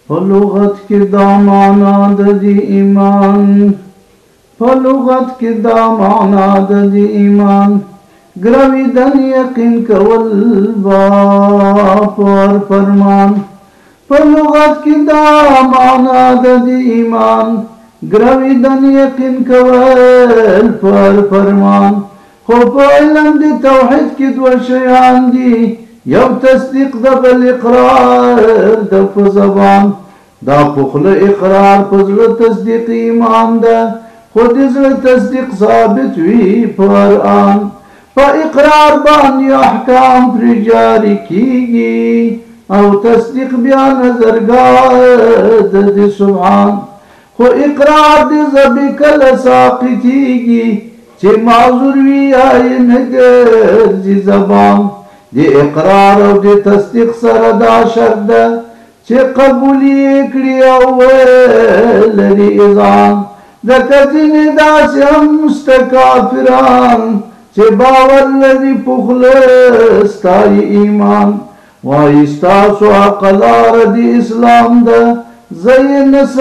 فلغت کی دا معنا د دی ایمان فلغت کی دا معنا د دی ایمان گرویدن یقین کول با پر فرمان فلغت کی دا معنا د دی ایمان گرویدن یقین کول پر فرمان خو په علم د توحید کې دوه شیان دي یو تصدیق د بل اقرار د په زبان دا په خوله اقرار په زړه تصدیق ایمان ده خو د زړه تصدیق ثابت وي په قرآن په اقرار باندې احکام پرې جاري کیږي او تصدیق بیا نظرګاه د سبحان خو اقرار د زبې کله ساقطیږي چې معذور وي آی نه ګرځي زبان د اقرار او د تصدیق سره دا شرط ده چې قبول یې کړي او لري اذان ځکه ځینې داسې هم مستکافران چې باور لري په خوله ستایي ایمان وایي ستاسو حقه لاره د اسلام ده زه یې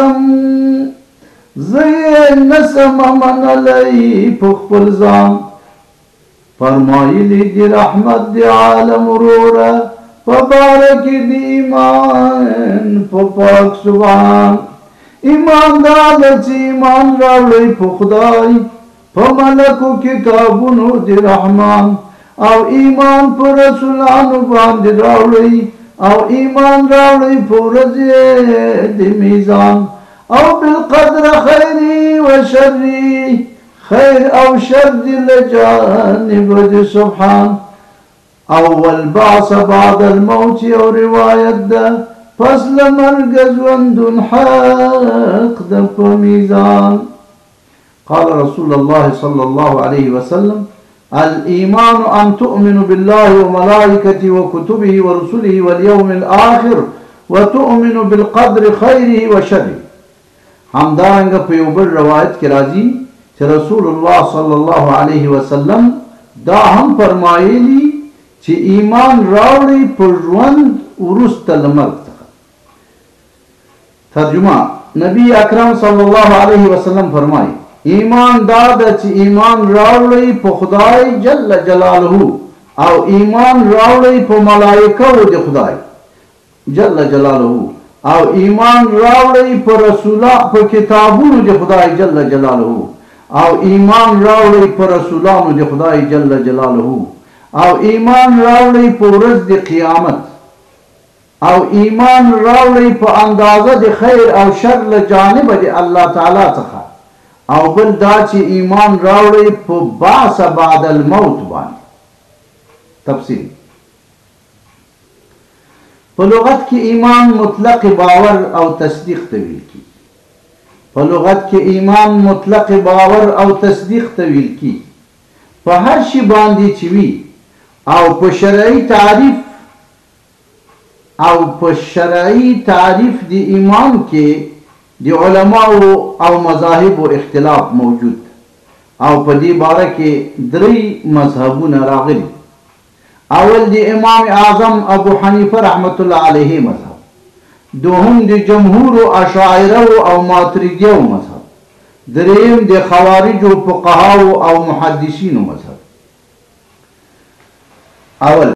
نسم منلی په خپل ځان فرمایلی دی رحمت دی عالم وروره په باره کې د ایمان په پاک سبحان ایمان دا ده چې ایمان راوړئ په خدای په ملکو کتابونو د رحمان او ایمان په رسولانو باندې راوړئ او ایمان راوړئ په ورځې د میزان او بالقدر خیری و شری خیر او شر دی لجانب دی سبحان اول بعث بعد الموت او روایت ده پس لمرگ ژوندون حق ده په میزان قال رسول الله صلى الله عليه وسلم الإيمان أن تؤمن بالله وملائكته وكتبه ورسله واليوم الآخر وتؤمن بالقدر خيره وشره همدارنګه په یو بل روایت کې راځي چې رسول الله صلی الله علیه وسلم دا هم فرمایلی چې ایمان راوړي په ژوند وروسته له مرګ څخه ترجمه نبی اکرم صلی الله علیه وسلم فرمایي ایمان دا ده چې ایمان راوړي په خدای جل جلاله او ایمان راوړي په ملائکه د خدای جل جلاله او ایمان راوړی په رسولانو په کتابونو د خدای جل جلاله او ایمان راوړی په رسولانو د خدای جل جلاله او ایمان راوړی په ورځ د قیامت او ایمان راوړی په اندازه د خیر او شر له جانب د الله تعالی څخه او بل دا چې ایمان راوړی په بعث بعد الموت باندې تفصیل په لغت کې ایمان مطلق باور او تصدیق ته ویل کیږي په لغت کې ایمان مطلق باور او تصدیق ته ویل کیږي په هر شي باندې چې وي او په شرعي تعریف د ایمان کې د علماو او مذاهب اختلاف موجود او په دې باره کې درې مذهبونه راغلي اول دی امام اعظم ابو حنیفه رحمت الله علیه مذهب دوهم دی جمهور اشاعره او ماتریدیه مذهب دریم دی خوارج او فقها او محدثین مذهب اول